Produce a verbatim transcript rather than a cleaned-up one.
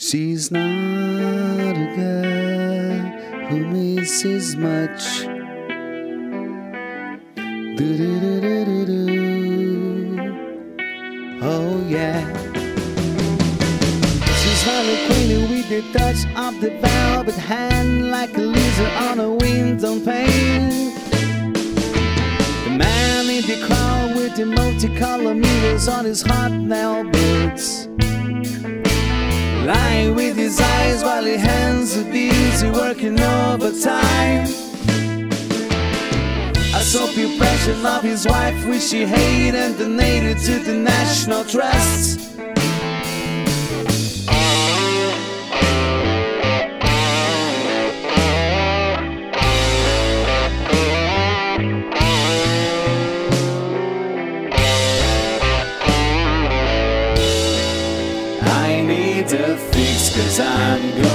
She's not a girl who misses much. Do-do-do-do-do-do. Oh yeah. She's Harley Quinn with the touch of the velvet hand, like a lizard on a window pane. The man in the crowd with the multicolored mirrors on his hot-nail boots, lying with his eyes while his hands are busy working overtime. A soapy impression of his wife which he hated and donated to the National Trust. I need a fix 'cause I'm gone.